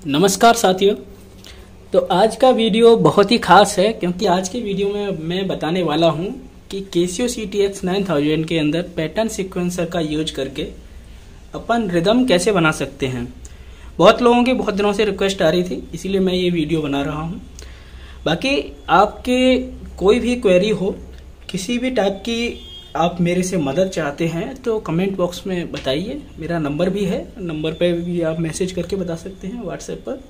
नमस्कार साथियों। तो आज का वीडियो बहुत ही खास है क्योंकि आज के वीडियो में मैं बताने वाला हूं कि Casio CTX 9000 के अंदर पैटर्न सीक्वेंसर का यूज करके अपन रिदम कैसे बना सकते हैं। बहुत लोगों की बहुत दिनों से रिक्वेस्ट आ रही थी, इसीलिए मैं ये वीडियो बना रहा हूं। बाकी आपके कोई भी क्वेरी हो, किसी भी टाइप की आप मेरे से मदद चाहते हैं तो कमेंट बॉक्स में बताइए। मेरा नंबर भी है, नंबर पे भी आप मैसेज करके बता सकते हैं व्हाट्सएप पर।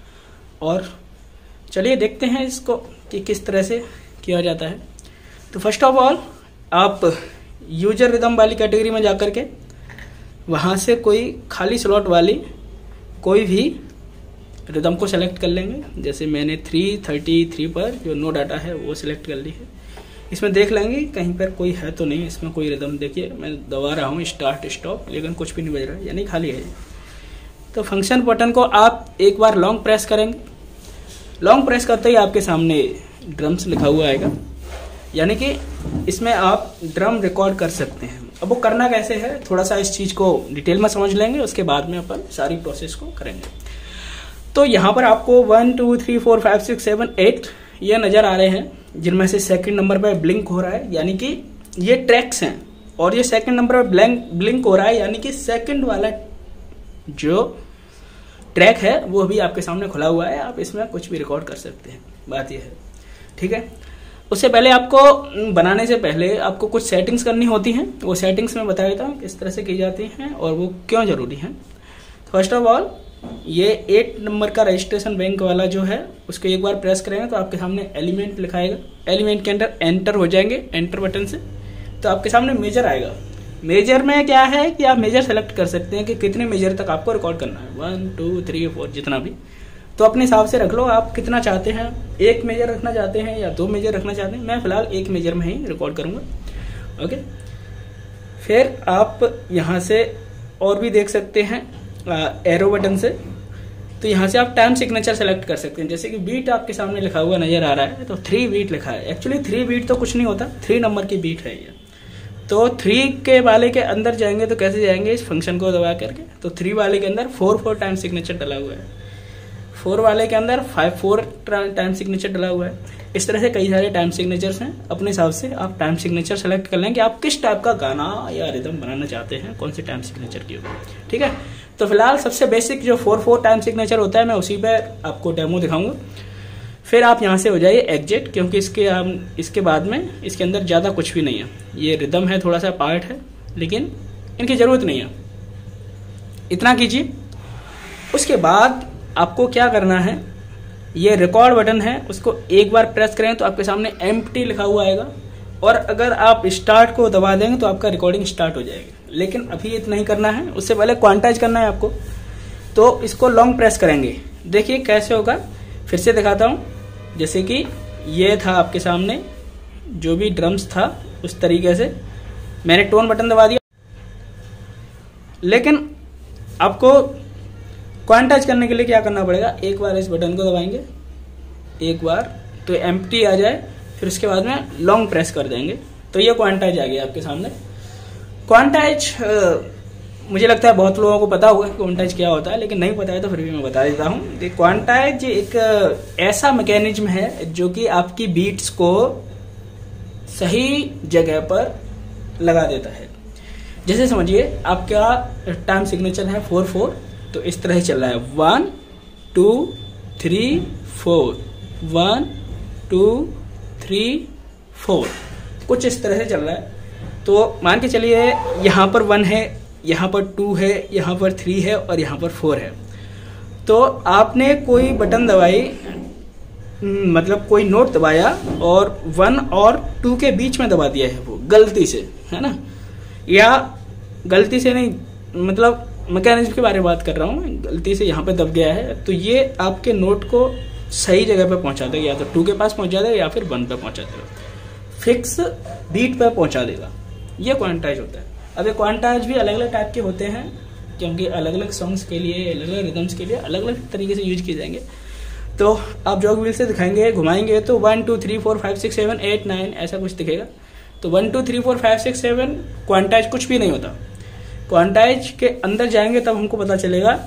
और चलिए देखते हैं इसको कि किस तरह से किया जाता है। तो फर्स्ट ऑफ ऑल आप यूजर रिदम वाली कैटेगरी में जाकर के वहाँ से कोई खाली स्लॉट वाली कोई भी रिदम को सेलेक्ट कर लेंगे। जैसे मैंने 333 पर जो नो डाटा है वो सिलेक्ट कर ली है। इसमें देख लेंगे कहीं पर कोई है तो नहीं इसमें कोई रिदम। देखिए मैं दबा रहा हूँ स्टार्ट स्टॉप, लेकिन कुछ भी नहीं बज रहा है, यानी खाली है। तो फंक्शन बटन को आप एक बार लॉन्ग प्रेस करेंगे। लॉन्ग प्रेस करते ही आपके सामने ड्रम्स लिखा हुआ आएगा, यानी कि इसमें आप ड्रम रिकॉर्ड कर सकते हैं। अब वो करना कैसे है, थोड़ा सा इस चीज़ को डिटेल में समझ लेंगे, उसके बाद में अपन सारी प्रोसेस को करेंगे। तो यहाँ पर आपको 1 2 3 4 5 6 7 8 ये नज़र आ रहे हैं, जिनमें से सेकंड नंबर पर ब्लिंक हो रहा है, यानी कि ये ट्रैक्स हैं। और ये सेकंड नंबर पर ब्लिंक हो रहा है, यानी कि सेकंड वाला जो ट्रैक है वो भी आपके सामने खुला हुआ है। आप इसमें कुछ भी रिकॉर्ड कर सकते हैं, बात ये है। ठीक है, उससे पहले आपको बनाने से पहले आपको कुछ सेटिंग्स करनी होती हैं। वो सेटिंग्स मैं बता देता हूँ किस तरह से की जाती हैं और वो क्यों ज़रूरी है। फर्स्ट ऑफ ऑल ये 8 नंबर का रजिस्ट्रेशन बैंक वाला जो है उसको एक बार प्रेस करेंगे तो आपके सामने एलिमेंट लिखाएगा। एलिमेंट के अंदर एंटर हो जाएंगे, एंटर बटन से तो आपके सामने मेजर आएगा। मेजर में क्या है कि आप मेजर सेलेक्ट कर सकते हैं कि कितने मेजर तक आपको रिकॉर्ड करना है, 1 2 3 4 जितना भी। तो अपने हिसाब से रख लो आप कितना चाहते हैं, एक मेजर रखना चाहते हैं या 2 मेजर रखना चाहते हैं। मैं फिलहाल एक मेजर में ही रिकॉर्ड करूँगा। ओके, फिर आप यहाँ से और भी देख सकते हैं एरो बटन से। तो यहाँ से आप टाइम सिग्नेचर सेलेक्ट कर सकते हैं। जैसे कि बीट आपके सामने लिखा हुआ नजर आ रहा है, तो 3 बीट लिखा है। एक्चुअली 3 बीट तो कुछ नहीं होता, 3 नंबर की बीट है ये। तो 3 के वाले के अंदर जाएंगे तो कैसे जाएंगे, इस फंक्शन को दबा करके। तो 3 वाले के अंदर 4 टाइम सिग्नेचर डला हुआ है, 4 वाले के अंदर 4 टाइम सिग्नेचर डला हुआ है। इस तरह से कई सारे टाइम सिग्नेचर्स हैं। अपने हिसाब से आप टाइम सिग्नेचर सेलेक्ट कर लें कि आप किस टाइप का गाना या रिदम बनाना चाहते हैं, कौन से टाइम सिग्नेचर की होगी। ठीक है, तो फिलहाल सबसे बेसिक जो 4 टाइम सिग्नेचर होता है मैं उसी पे आपको डेमो दिखाऊंगा। फिर आप यहाँ से हो जाइए एग्जिट, क्योंकि इसके बाद में इसके अंदर ज़्यादा कुछ भी नहीं है। ये रिदम है, थोड़ा सा पार्ट है, लेकिन इनकी ज़रूरत नहीं है। इतना कीजिए। उसके बाद आपको क्या करना है, ये रिकॉर्ड बटन है उसको एक बार प्रेस करें तो आपके सामने एम्प्टी लिखा हुआ आएगा। और अगर आप स्टार्ट को दबा देंगे तो आपका रिकॉर्डिंग स्टार्ट हो जाएगी। लेकिन अभी इतना ही करना है, उससे पहले क्वांटाइज करना है आपको। तो इसको लॉन्ग प्रेस करेंगे, देखिए कैसे होगा। फिर से दिखाता हूँ। जैसे कि ये था आपके सामने जो भी ड्रम्स था, उस तरीके से मैंने टोन बटन दबा दिया। लेकिन आपको क्वांटाइज करने के लिए क्या करना पड़ेगा, एक बार इस बटन को दबाएंगे एक बार तो एम्प्टी आ जाए, फिर उसके बाद में लॉन्ग प्रेस कर देंगे तो ये क्वांटाइज आ गया आपके सामने। क्वांटाइज मुझे लगता है बहुत लोगों को पता होगा कि क्वांटाइज क्या होता है, लेकिन नहीं पता है तो फिर भी मैं बता देता हूँ। क्वांटाइज एक ऐसा मैकेनिज्म है जो कि आपकी बीट्स को सही जगह पर लगा देता है। जैसे समझिए आपका टाइम सिग्नेचर है 4 तो इस तरह चल रहा है 1 2 3 4 1 2 3 4 कुछ इस तरह से चल रहा है। तो मान के चलिए यहाँ पर 1 है, यहाँ पर 2 है, यहाँ पर 3 है और यहाँ पर 4 है। तो आपने कोई बटन दबाई, मतलब कोई नोट दबाया और 1 और 2 के बीच में दबा दिया है वो गलती से, है ना, या गलती से नहीं, मतलब मैकेनिज्म के बारे में बात कर रहा हूँ, गलती से यहाँ पे दब गया है। तो ये आपके नोट को सही जगह पे पहुँचा देगा, या तो 2 के पास पहुँचा देगा या फिर 1 पे पहुँचा देगा, फिक्स बीट पे पहुँचा देगा। ये क्वांटाइज होता है। अब ये क्वांटाइज भी अलग अलग टाइप के होते हैं, क्योंकि अलग अलग सॉन्ग्स के लिए, अलग अलग रिदम्स के लिए अलग अलग तरीके से यूज किए जाएंगे। तो आप जॉग व्हील से दिखाएंगे, घुमाएंगे तो 1 2 3 4 5 6 7 8 9 ऐसा कुछ दिखेगा। तो 1 2 3 4 5 6 7 क्वांटाइज कुछ भी नहीं होता। क्वांटाइज के अंदर जाएंगे तब हमको पता चलेगा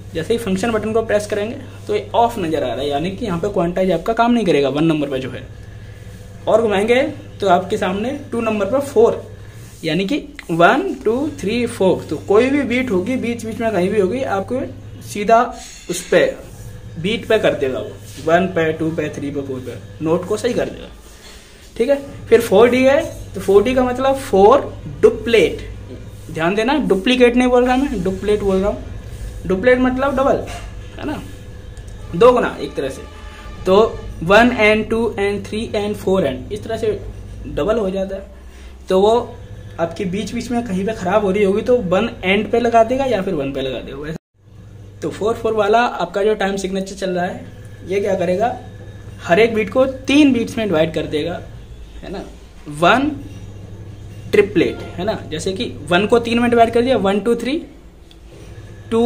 जैसे ही फंक्शन बटन को प्रेस करेंगे तो ये ऑफ नज़र आ रहा है, यानी कि यहाँ पे क्वांटाइज आपका काम नहीं करेगा 1 नंबर पे जो है। और घुमाएंगे तो आपके सामने 2 नंबर पर 4, यानी कि 1 2 3 4। तो कोई भी बीट होगी बीच बीच में कहीं भी होगी, आपको सीधा उस पे बीट पे कर देगा वो, 1 पे 2 पे 3 पे 4 पे, नोट को सही कर देगा। ठीक है, फिर 4D है, तो 4D का मतलब 4 डुप्लेट। ध्यान देना, डुप्लीकेट नहीं बोल रहा मैं, डुप्लेट बोल रहा हूँ। डुप्लेट मतलब डबल, है ना, 2 गुना एक तरह से। तो 1 and 2 and 3 and 4 and इस तरह से डबल हो जाता है। तो वो आपके बीच बीच में कहीं पे खराब हो रही होगी तो 1 एंड पे लगा देगा या फिर 1 पे लगा देगा। तो 4/4 वाला आपका जो टाइम सिग्नेचर चल रहा है, ये क्या करेगा, हर एक बीट को 3 बीट्स में डिवाइड कर देगा, है ना। 1 ट्रिपलेट, है ना, जैसे कि 1 को 3 में डिवाइड कर दिया, 1 2 3 2,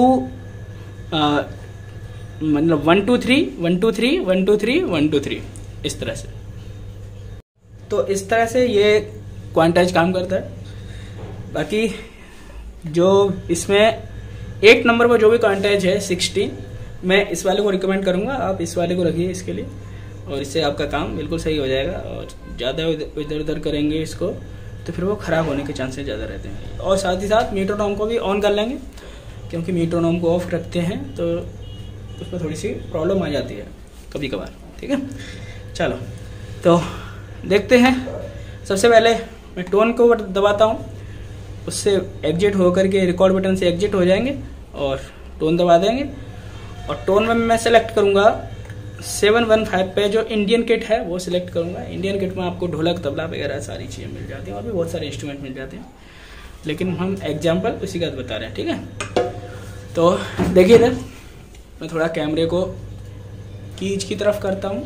मतलब 1 2 3 1 2 3 1 2 3 1 2 3, इस तरह से। तो इस तरह से ये क्वांटाइज काम करता है। बाकी जो इसमें 8 नंबर पर जो भी क्वांटाइज है 16, मैं इस वाले को रिकमेंड करूंगा, आप इस वाले को रखिए इसके लिए, और इससे आपका काम बिल्कुल सही हो जाएगा। और ज़्यादा इधर उधर करेंगे इसको तो फिर वो ख़राब होने के चांसेस ज़्यादा रहते हैं। और साथ ही साथ मीट्रोनोम को भी ऑन कर लेंगे, क्योंकि मीट्रोनोम को ऑफ रखते हैं तो उसमें थोड़ी सी प्रॉब्लम आ जाती है कभी कभार। ठीक है, चलो तो देखते हैं। सबसे पहले मैं टोन को दबाता हूँ, उससे एग्जिट होकर के रिकॉर्ड बटन से एग्जिट हो जाएंगे और टोन दबा देंगे। और टोन में मैं सेलेक्ट करूँगा 715 पे जो इंडियन किट है वो सिलेक्ट करूँगा। इंडियन किट में आपको ढोलक तबला वगैरह सारी चीज़ें मिल जाती हैं, और भी बहुत सारे इंस्ट्रूमेंट मिल जाते हैं, लेकिन हम एग्जाम्पल उसी का बता रहे हैं। ठीक है, तो देखिए इधर मैं थोड़ा कैमरे को कीज की तरफ करता हूँ,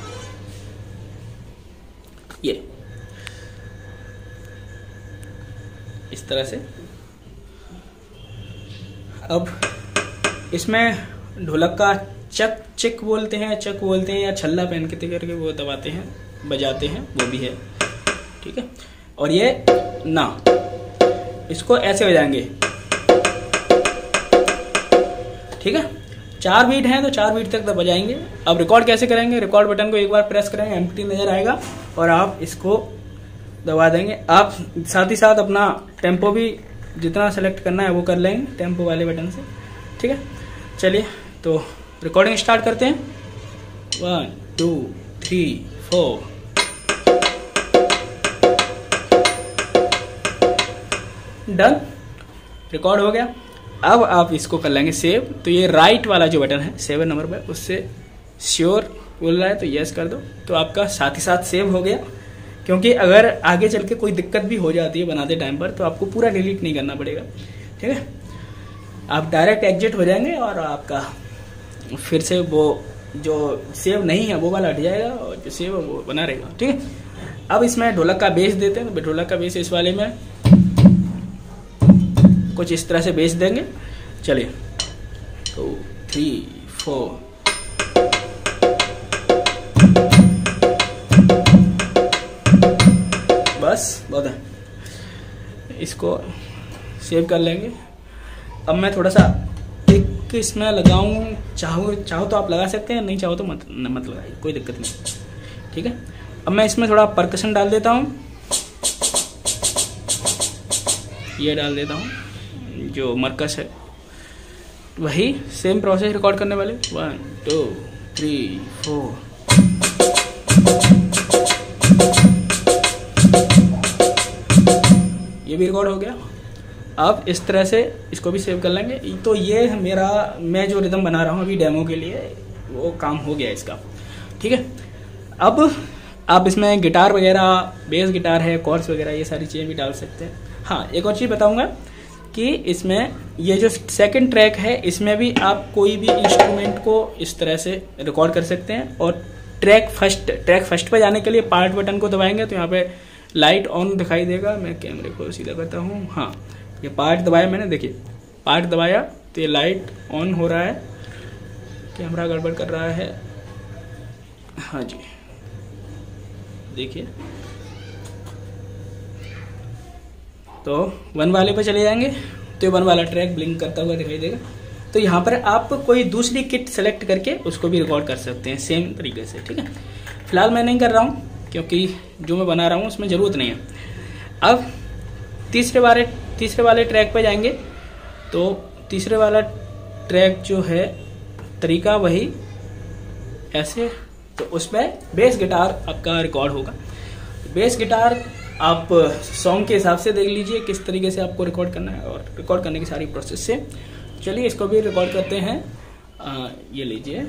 ये इस तरह से। अब इसमें ढोलक का चक बोलते हैं या छल्ला पहन के करके वो दबाते हैं, बजाते हैं, वो भी है। ठीक है, और ये ना, इसको ऐसे बजाएंगे। ठीक है, 4 बीट हैं तो 4 बीट तक बजाएंगे। अब रिकॉर्ड कैसे करेंगे, रिकॉर्ड बटन को एक बार प्रेस करेंगे, एम्प्टी नजर आएगा और आप इसको दबा देंगे। आप साथ ही साथ अपना टेम्पो भी जितना सेलेक्ट करना है वो कर लेंगे टेम्पो वाले बटन से। ठीक है, चलिए तो रिकॉर्डिंग स्टार्ट करते हैं। 1 2 3 4। डन, रिकॉर्ड हो गया। अब आप इसको कर लेंगे सेव। तो ये राइट वाला जो बटन है 7 नंबर पर, उससे श्योर बोल रहा है तो यस कर दो, तो आपका साथ ही साथ सेव हो गया। क्योंकि अगर आगे चल के कोई दिक्कत भी हो जाती है बनाते टाइम पर तो आपको पूरा डिलीट नहीं करना पड़ेगा। ठीक है, आप डायरेक्ट एग्जिट हो जाएंगे और आपका फिर से वो जो सेव नहीं है वो वाला हट जाएगा और जो सेव है वो बना रहेगा। ठीक है, अब इसमें ढोलक का बेस देते हैं। तो ढोलक का बेस इस वाले में कुछ इस तरह से बेस देंगे। चलिए 2 3 4। बस बहुत है, इसको सेव कर लेंगे। अब मैं थोड़ा सा एक इसमें लगाऊं, चाहो तो आप लगा सकते हैं, नहीं चाहो तो मत लगाइए, कोई दिक्कत नहीं। ठीक है, अब मैं इसमें थोड़ा परकशन डाल देता हूँ, ये डाल देता हूँ जो मरकस है, वही सेम प्रोसेस रिकॉर्ड करने वाले। 1 2 3 4। ये भी रिकॉर्ड हो गया। अब इस तरह से इसको भी सेव कर लेंगे। तो ये मैं जो रिदम बना रहा हूँ अभी डेमो के लिए, वो काम हो गया इसका। ठीक है, अब आप इसमें गिटार वगैरह, बेस गिटार है, कॉर्ड्स वगैरह, ये सारी चीज़ें भी डाल सकते हैं। हाँ, एक और चीज़ बताऊंगा कि इसमें ये जो सेकंड ट्रैक है इसमें भी आप कोई भी इंस्ट्रूमेंट को इस तरह से रिकॉर्ड कर सकते हैं। और ट्रैक फर्स्ट पे जाने के लिए पार्ट बटन को दबाएंगे तो यहाँ पे लाइट ऑन दिखाई देगा। मैं कैमरे को सीधा करता हूँ। हाँ, ये पार्ट दबाया मैंने, देखिए पार्ट दबाया तो ये लाइट ऑन हो रहा है। कैमरा गड़बड़ कर रहा है। हाँ जी, देखिए, तो 1 वाले पे चले जाएंगे तो 1 वाला ट्रैक ब्लिंक करता हुआ दिखाई देगा। तो तो यहाँ पर आप कोई दूसरी किट सेलेक्ट करके उसको भी रिकॉर्ड कर सकते हैं सेम तरीके से, ठीक है। फिलहाल मैं नहीं कर रहा हूँ क्योंकि जो मैं बना रहा हूँ उसमें ज़रूरत नहीं है। अब तीसरे वाले ट्रैक पे जाएंगे। तो तीसरे वाला ट्रैक जो है तरीका वही ऐसे, तो उसमें बेस गिटार आपका रिकॉर्ड होगा। बेस गिटार आप सॉन्ग के हिसाब से देख लीजिए किस तरीके से आपको रिकॉर्ड करना है, और रिकॉर्ड करने की सारी प्रोसेस से चलिए इसको भी रिकॉर्ड करते हैं। ये लीजिए,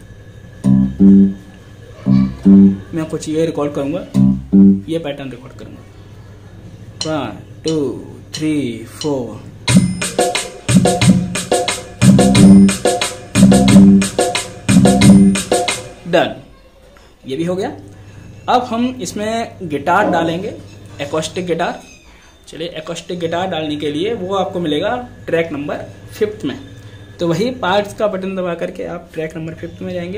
मैं कुछ ये रिकॉर्ड करूंगा, ये पैटर्न रिकॉर्ड करूंगा। 1 2 3 4। डन, ये भी हो गया। अब हम इसमें गिटार डालेंगे, एकॉस्टिक गिटार। चलिए एकॉस्टिक गिटार डालने के लिए वो आपको मिलेगा ट्रैक नंबर 5 में। तो वही पार्ट्स का बटन दबा करके आप ट्रैक नंबर 5 में जाएंगे।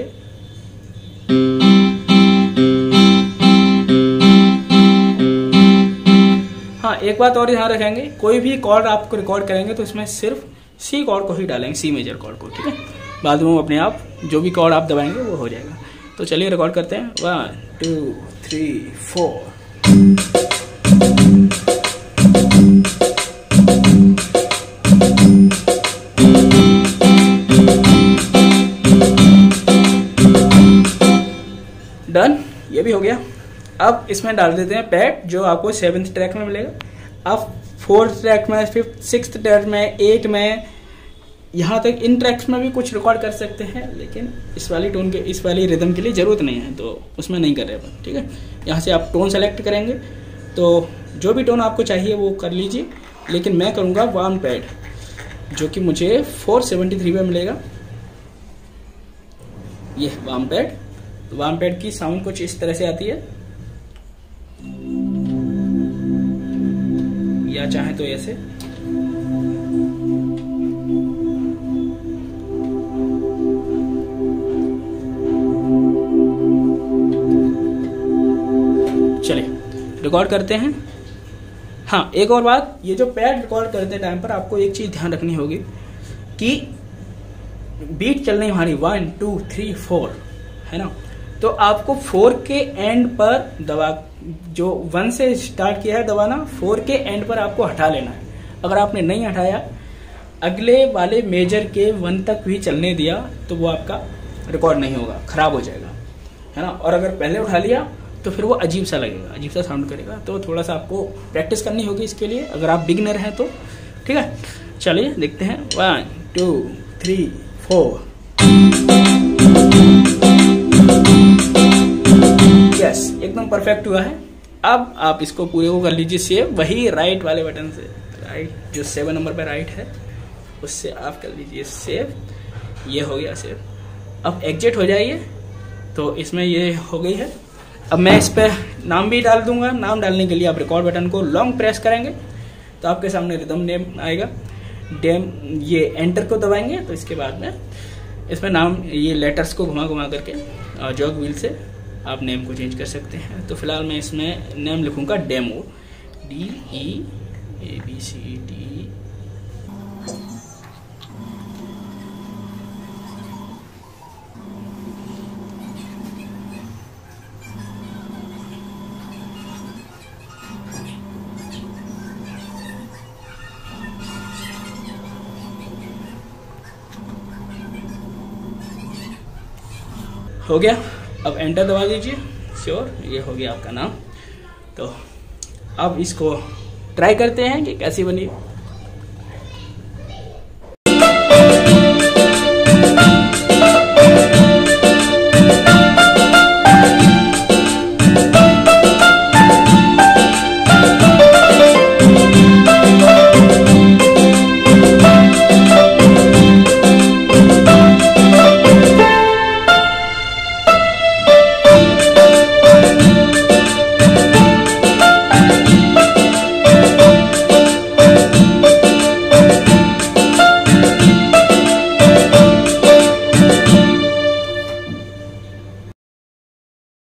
हाँ, एक बात और ध्यान रखेंगे, कोई भी कॉर्ड आपको रिकॉर्ड करेंगे तो इसमें सिर्फ सी कॉर्ड को ही डालेंगे, सी मेजर कॉर्ड को, ठीक है। बाद में अपने आप जो भी कॉर्ड आप दबाएंगे वो हो जाएगा। तो चलिए रिकॉर्ड करते हैं। 1 2 3 4। डन, ये भी हो गया। अब इसमें डाल देते हैं पैड जो आपको 7th ट्रैक में मिलेगा। अब 4th ट्रैक में, 5th 6th ट्रैक में, 8 में, यहाँ तक इन ट्रैक्स में भी कुछ रिकॉर्ड कर सकते हैं, लेकिन इस वाली टोन के, इस वाली रिदम के लिए ज़रूरत नहीं है, तो उसमें नहीं कर रहे अपन, ठीक है। यहाँ से आप टोन सेलेक्ट करेंगे, तो जो भी टोन आपको चाहिए वो कर लीजिए, लेकिन मैं करूँगा वार्म पैड जो कि मुझे 473 में मिलेगा। ये वार्म पैड, तो वार्म पैड की साउंड कुछ इस तरह से आती है, या चाहे तो ऐसे। चलिए रिकॉर्ड करते हैं। हाँ, एक और बात, ये जो पैड रिकॉर्ड करते टाइम पर आपको एक चीज ध्यान रखनी होगी कि बीट चल रही हमारी 1 2 3 4 है ना, तो आपको 4 के एंड पर दबा, जो 1 से स्टार्ट किया है दबाना, 4 के एंड पर आपको हटा लेना है। अगर आपने नहीं हटाया, अगले वाले मेजर के 1 तक भी चलने दिया, तो वो आपका रिकॉर्ड नहीं होगा, खराब हो जाएगा, है ना। और अगर पहले उठा लिया तो फिर वो अजीब सा लगेगा, अजीब सा साउंड करेगा। तो थोड़ा सा आपको प्रैक्टिस करनी होगी इसके लिए, अगर आप बिगिनर हैं तो, ठीक है। चलिए देखते हैं। 1 2 3 4। यस, एकदम परफेक्ट हुआ है। अब आप इसको पूरे को कर लीजिए सेव, वही राइट वाले बटन से, राइट जो 7 नंबर पे राइट है उससे आप कर लीजिए सेव। ये हो गया सेव। अब एग्जिट हो जाइए। तो इसमें ये हो गई है। अब मैं इस पर नाम भी डाल दूंगा। नाम डालने के लिए आप रिकॉर्ड बटन को लॉन्ग प्रेस करेंगे तो आपके सामने रिदम नेम आएगा। ये एंटर को दबाएंगे तो इसके बाद में इसमें नाम, ये लेटर्स को घुमा घुमा करके जॉग व्हील से आप नेम को चेंज कर सकते हैं। तो फिलहाल मैं इसमें नेम लिखूंगा डेमो, DEABCD। हो गया। अब एंटर दबा दीजिए। श्योर, ये हो गया आपका नाम। तो अब इसको ट्राई करते हैं कि कैसी बनी।